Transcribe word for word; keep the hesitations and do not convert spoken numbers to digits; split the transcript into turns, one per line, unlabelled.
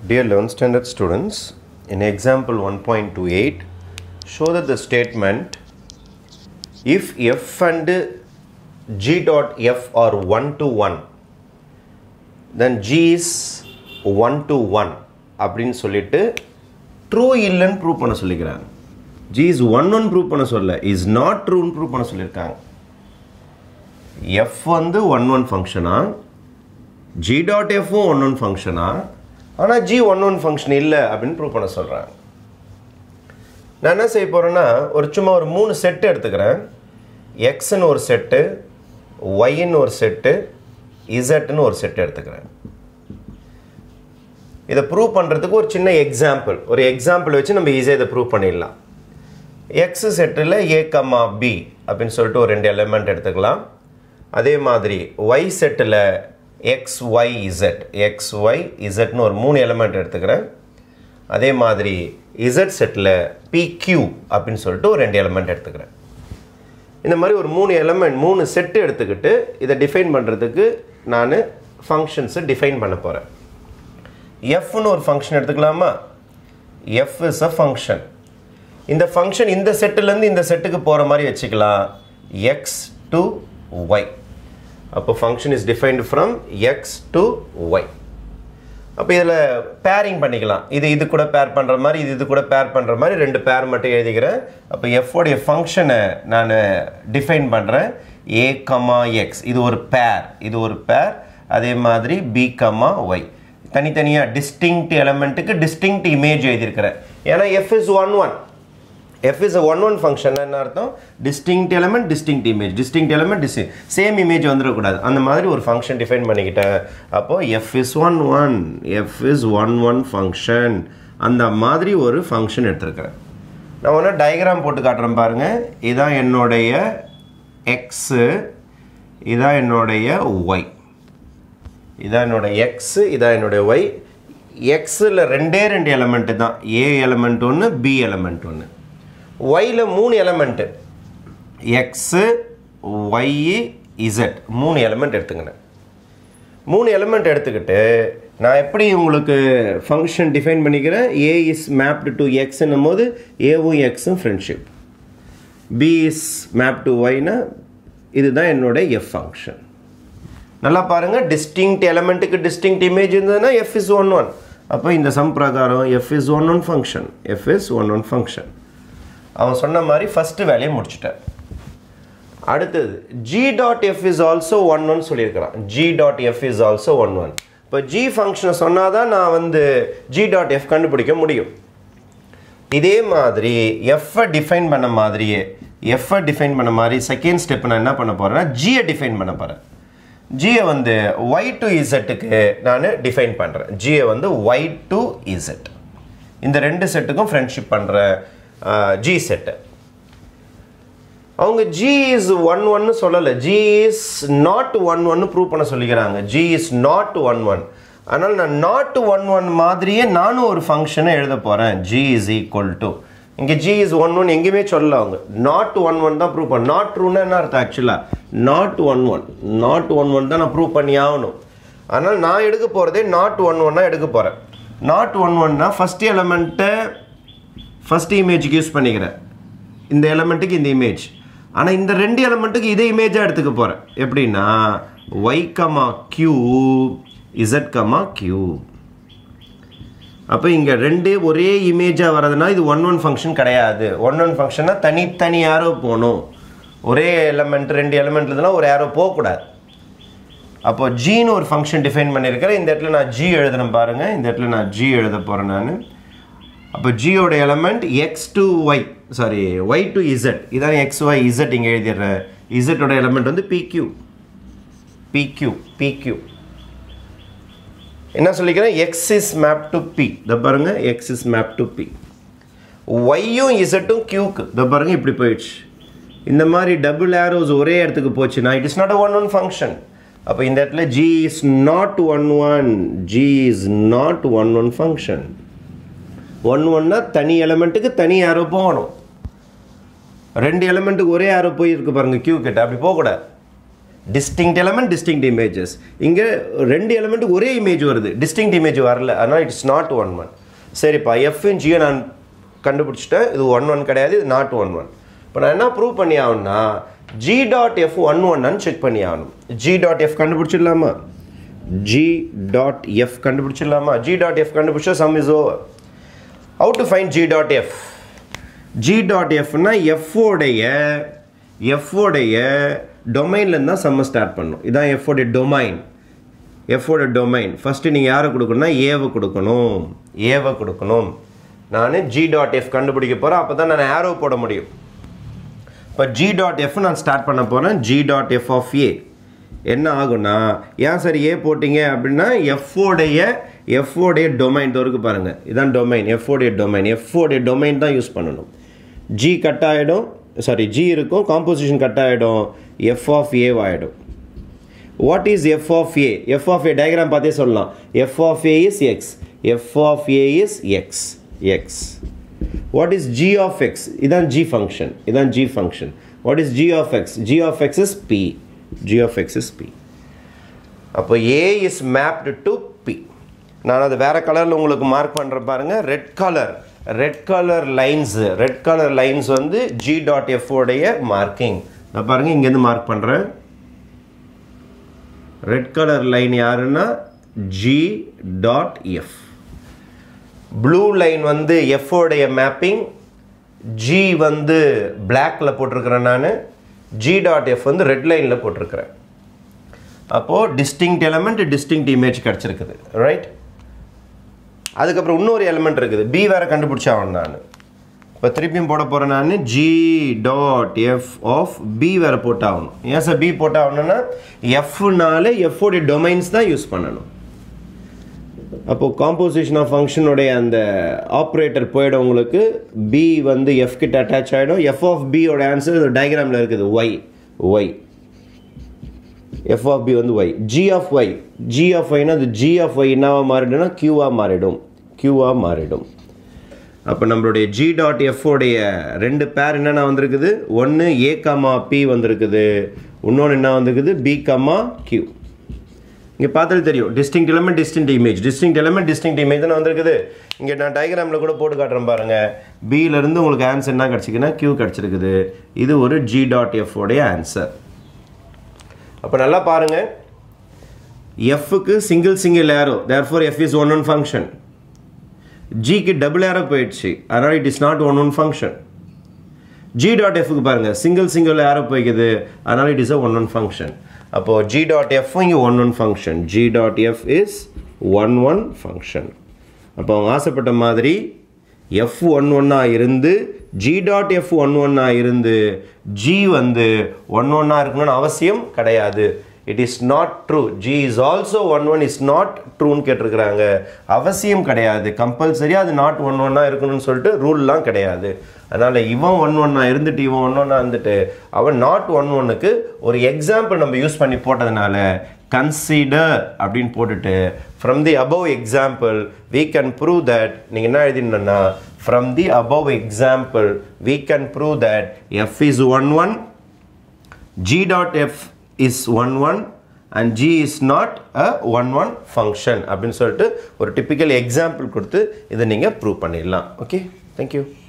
Dear eleventh standard students, in example one point two eight, show that the statement if f and g dot f are one to one, then g is one to one அப்படின்னு சொல்லிட்டு true இல்லைன்னு prove பண்ண சொல்லிக்கிறாங்க. g is one one prove பண்ண சொல்ல, is not true prove பண்ண சொல்லியிருக்காங்க. f வந்து one one ஃபங்க்ஷனா, g dot f one one ஃபங்க்ஷனா, ஆனால் g one one ஃபங்க்ஷன் இல்லை அப்படின்னு ப்ரூவ் பண்ண சொல்கிறாங்க. நான் என்ன செய்ய போகிறேன்னா, ஒரு சும்மா ஒரு மூணு செட்டு எடுத்துக்கிறேன். எக்ஸ்ன்னு ஒரு செட்டு, ஒய்ன்னு ஒரு செட்டு, இசட்னு ஒரு செட்டு எடுத்துக்கிறேன். இதை ப்ரூவ் பண்ணுறதுக்கு ஒரு சின்ன எக்ஸாம்பிள் ஒரு எக்ஸாம்பிள் வச்சு நம்ம ஈஸியாக இதை ப்ரூவ் பண்ணிடலாம். எக்ஸ் செட்டில் ஏ கம்மா பி அப்படின்னு சொல்லிட்டு ஒரு ரெண்டு எலிமெண்ட் எடுத்துக்கலாம். அதே மாதிரி ஒய் செட்டில் X Y Z X Y இசட்னு ஒரு மூணு எலிமெண்ட் எடுத்துக்கிறேன். அதே மாதிரி இசட் செட்டில் பி கியூ அப்படின்னு சொல்லிட்டு ஒரு ரெண்டு எலிமெண்ட் எடுத்துக்கிறேன். இந்த மாதிரி ஒரு மூணு எலிமெண்ட் மூணு செட்டு எடுத்துக்கிட்டு இதை டிஃபைன் பண்ணுறதுக்கு நான் ஃபங்க்ஷன்ஸை டிஃபைன் பண்ண போகிறேன். எஃப்னு ஒரு ஃபங்க்ஷன் எடுத்துக்கலாமா? F is a function. இந்த ஃபங்க்ஷன் இந்த செட்டுலேருந்து இந்த செட்டுக்கு போகிற மாதிரி வச்சுக்கலாம். X to Y. அப்போ function is defined from X to Y. அப்போ இதில் பேரிங் பண்ணிக்கலாம். இது இது கூட பேர் பண்ணுற மாதிரி இது இது கூட பேர் பண்ணுற மாதிரி ரெண்டு பேர் மட்டும் எழுதிக்கிறேன். அப்போ எஃப்ஓடைய ஃபங்க்ஷனை நான் டிஃபைன் பண்ணுறேன். ஏ கமா எக்ஸ் இது ஒரு பேர், இது ஒரு பேர். அதே மாதிரி பி கமா ஒய் தனித்தனியாக டிஸ்டிங்க்ட் எலமெண்ட்டுக்கு டிஸ்டிங்க்ட் இமேஜ் எழுதியிருக்கிறேன். ஏன்னா F is one one F is one one function என்ன அர்த்தம்? Distinct element distinct image distinct element distinct same image வந்துடக்கூடாது. அந்த மாதிரி ஒரு ஃபங்க்ஷன் டிஃபைன் பண்ணிக்கிட்டேன். அப்போது F is one one F is one one function அந்த மாதிரி ஒரு ஃபங்க்ஷன் எடுத்துருக்கிறேன். நான் ஒன்று டயக்ராம் போட்டு காட்டுறேன் பாருங்கள். இதான் என்னுடைய எக்ஸு, இதான் என்னுடைய ஒய். இதான் என்னோட எக்ஸு, இதான் என்னுடைய ஒய். எக்ஸில் ரெண்டே ரெண்டு எலமெண்ட்டு தான், ஏ எலமெண்ட் ஒன்று, பி எலமெண்ட் ஒன்று. ஒய்யில் மூணு எலமெண்ட்டு, எக்ஸு ஒய் இசட் மூணு எலமெண்ட் எடுத்துக்கினேன். மூணு எலமெண்ட் எடுத்துக்கிட்டு நான் எப்படி உங்களுக்கு ஃபங்க்ஷன் டிஃபைன் பண்ணிக்கிறேன்? ஏ இஸ் மேப்டு டு எக்ஸ்ன்னும் போது ஏவும் எக்ஸும் friendship, B is map to ஒய்னா இதுதான் என்னோட எஃப் ஃபங்க்ஷன். நல்லா பாருங்கள், டிஸ்டிங்க்ட் எலமெண்ட்டுக்கு டிஸ்டிங்க்ட் இமேஜ் இருந்ததுன்னா எஃப் இஸ் ஒன் ஒன். அப்போ இந்த சம் பிரகாரம் F is one one function F is one one function. அவன் சொன்ன மாதிரி ஃபஸ்ட்டு வேலையை முடிச்சுட்டேன். அடுத்தது G dot F is also one one சொல்லியிருக்கிறான். G dot F is also one one. இப்போ ஜி ஃபங்க்ஷனை சொன்னால் தான் நான் வந்து ஜி டாட் எஃப் கண்டுபிடிக்க முடியும். இதே மாதிரி எஃப்ஐ டிஃபைன் பண்ண மாதிரியே எஃப்ஐ டிஃபைன் பண்ண மாதிரி செகண்ட் ஸ்டெப் நான் என்ன பண்ண போகிறேன்னா ஜியை டிஃபைன் பண்ண போகிறேன். ஜியை வந்து ஒய் டு இசட்டுக்கு நான் டிஃபைன் பண்ணுறேன். ஜியை வந்து ஒய் டு இசட் இந்த ரெண்டு செட்டுக்கும் ஃப்ரெண்ட்ஷிப் பண்ணுற ஜி செட்டு. அவங்க ஜி இஸ் ஒன் ஒன்னு சொல்லலை, ஜி இஸ் நாட் ஒன் ஒன்னு ப்ரூவ் பண்ண சொல்லிக்கிறாங்க. G is not one one. அதனால் நான் நாட் ஒன் ஒன் மாதிரியே நானும் ஒரு ஃபங்க்ஷனை எழுத போகிறேன். ஜி இஸ் ஈக்குவல் டு இங்கே ஜி இஸ் ஒன் ஒன் எங்கேயுமே சொல்லல. அவங்க நாட் ஒன் ஒன் தான் ப்ரூவ் பண்ண. நாட் ட்ரூன்னா என்ன அர்த்தம்? ஆக்சுவலாக not one one not one one தான் நான் ப்ரூவ் பண்ணி ஆகணும். அதனால் நான் எடுக்க போகிறதே நாட் ஒன் ஒன்னாக எடுக்க போகிறேன். நாட் ஒன் ஒன்னா ஃபஸ்ட் எலமெண்ட்டை ஃபஸ்ட் இமேஜுக்கு யூஸ் பண்ணிக்கிறேன், இந்த எலமெண்ட்டுக்கு இந்த இமேஜ். ஆனால் இந்த ரெண்டு எலமெண்ட்டுக்கு இதே இமேஜாக எடுத்துக்க போகிறேன். எப்படின்னா Y comma Q Z comma Q. அப்போ இங்கே ரெண்டு ஒரே இமேஜாக வரதுனா இது ஒன் ஒன் ஃபங்க்ஷன் கிடையாது. ஒன் ஒன் ஃபங்க்ஷன்னா தனித்தனி ஏரோ போகணும். ஒரே எலமெண்ட் ரெண்டு எலமெண்ட் இருந்ததுன்னா ஒரு ஏரோ போகக்கூடாது. அப்போ ஜின்னு ஒரு ஃபங்க்ஷன் டிஃபைன் பண்ணியிருக்கிறேன். இந்த இடத்துல நான் ஜி எழுதுனேன் பாருங்கள். இந்த இடத்துல நான் ஜி எழுத போகிறேன் நான். அப்போ ஜியோட எலமெண்ட் X to Y sorry Y to Z. இதான் எக்ஸ் ஒய் இசட் இங்கே எழுதிடுறேன். இசட்டோட எலமெண்ட் வந்து பிக்யூ பிக்யூ பிக்யூ. என்ன சொல்லிக்கிறேன்? X is map to P. இதை பாருங்க, X is map to P. ஒய்யும் இசட்டும் கியூக்கு இதை பாருங்க இப்படி போயிடுச்சு. இந்த மாதிரி டபுள் ஏரோஸ் ஒரே இடத்துக்கு போச்சுன்னா it is not a one one function. அப்போ இந்த இடத்துல G is not one one G is not one one function. One ஒன்னா தனி எலமெண்ட்டுக்கு தனி ஏரோ போகணும். ரெண்டு எலமெண்ட்டுக்கு ஒரே ஏரோ போயிருக்கு பாருங்க கியூ கிட்ட, அப்படி போகக்கூடாது. distinct element distinct images இங்க ரெண்டு எலிமெண்ட் ஒரே இமேஜ் வருது distinct image வரல அதனால it's not one one சரிப்பா f and g நான் கண்டுபிடிச்சிட்டேன் இது one one கிடையாது இது not one one இப்போ நான் என்ன ப்ரூவ் பண்ணி ஆகணும்னா g dot f one one ன்னு செக் பண்ணி ஆகணும் g dot f கண்டுபிடிச்சிடலாமா g dot f கண்டுபிடிச்சிடலாமா g dot f கண்டுபிடிச்சா sum is over how to find g dot f g dot f னா f உடைய f உடைய டொமைன்ல இருந்தா சம் ஸ்டார்ட் பண்ணனும் இதான் f உடைய டொமைன் f உடைய டொமைன் ஃபர்ஸ்ட் நீங்க யாரை கொடுக்கணும்னா a வை கொடுக்கணும் a வை கொடுக்கணும் நான் g dot f கண்டுபிடிக்க போறேன் அப்பதான் நான் arrow போட முடியும் இப்ப g dot f நான் ஸ்டார்ட் பண்ண போறேன் g dot f of a என்ன ஆகும்னா ஏன் சார் a போடிங்க அப்படினா f உடைய f உடைய டொமைன் தோருக்கு பாருங்க இதான் டொமைன் f உடைய டொமைன் f உடைய டொமைன் தான் யூஸ் பண்ணனும் g கட் ஆயிடும் sorry g இருக்கும் composition கட் ஆயிடும் f of a ஆயிடும் what is f of a f of a diagram பார்த்தே சொல்லலாம் f of a is x f of a is x x what is g of x இதான் g function இதான் g function what is g of x g of x is p g of x is p அப்போ a is mapped to p நான் அது வேற கலர்ல உங்களுக்கு mark பண்றேன் பாருங்க red colour red color lines red color lines வந்து g dot f உடைய மார்க்கிங் நான் பாருங்க இங்க இருந்து மார்க் பண்றேன் red color line யாருன்னா g dot f blue line வந்து f உடைய மேப்பிங் g வந்து blackல போட்டுருக்கேன் நான் g dot f வந்து red lineல போட்டுருக்கேன் அப்போ distinct element distinct image கிடைச்சிருக்குது ரைட் அதுக்கு அப்புறம் இன்னொரு எலிமெண்ட் இருக்குது b வேற கண்டுபிடிச்சாவணும் நான் இப்ப திருப்பியும் போட போறேன் நான் g dot f of b வேற போட்டாவணும் ஏன் சார் b போட்டாவணும்னா f னால f உடைய டொமைன்ஸ் தான் யூஸ் பண்ணனும் அப்போ காம்போசிஷன் ஆஃப் ஃபங்க்ஷன் உடைய அந்த ஆபரேட்டர் போய்டும் உங்களுக்கு b வந்து f கிட்ட அட்டாச் ஆயிடும் f of b ஓட ஆன்சர் இந்த டயகிராம்ல இருக்குது y y f of b வந்து y g of y g of y னா அது g of y என்னவா மாறிடும்னா q ஆ மாறிடும் q ஆ மாறிடும் அப்ப நம்மளுடைய g dot f உடைய ரெண்டு பேர் என்னன்னா வந்திருக்குது ஒன்னு a, p வந்திருக்குது இன்னொன்னு என்ன வந்திருக்குது b, q இங்க பார்த்தாலே தெரியும் distinct element distinct image distinct element distinct image தான் வந்திருக்குது இங்க நான் டயகிராம்ல கூட போட்டு காட்றேன் பாருங்க b ல இருந்து உங்களுக்கு ஆன்சர் என்ன கிடைச்சிக்குனா q கிடைச்சிருக்குது இது ஒரு g dot f உடைய ஆன்சர் அப்ப நல்லா பாருங்க f க்கு single single arrow therefore f is one one function g க்கு டபுள் arrow போயிடுச்சு அதனால it is not one one function g dot f க்கு பாருங்க சிங்கிள் சிங்கிள் arrow போயிடுது அதனால it is a one one function அப்போ g dot f இங்க one one function g dot f is one one function அப்போ அவங்க ஆசைப்பட்ட மாதிரி f one one ஆ இருந்து g dot f one one ஆ இருந்து g வந்து one one ஆ இருக்கணும்னு அவசியம் கிடையாது it is not true g is also one one is not true ன்னு கேட்டிருக்காங்க அவசியம் கிடையாது கம்பல்சரியா அது not one one ஆ இருக்கணும்னு சொல்லிட்டு ரூல்லாம் கிடையாது அதனால இவன் one one ஆ இருந்துட்டு இவன் one one ஆ இருந்துட்டு அவன் not one one க்கு ஒரு எக்ஸாம்பிள் நம்ம யூஸ் பண்ணி போட்டதனால consider அப்படினு போட்டுட்டு from the above example we can prove that நீங்க என்ன எழுதினீங்கன்னா from the above example we can prove that f is one one g dot f is one one and g is not a one one function அப்படினு சொல்லிட்டு ஒரு typical example கொடுத்து இத நீங்க prove பண்ணிடலாம் okay thank you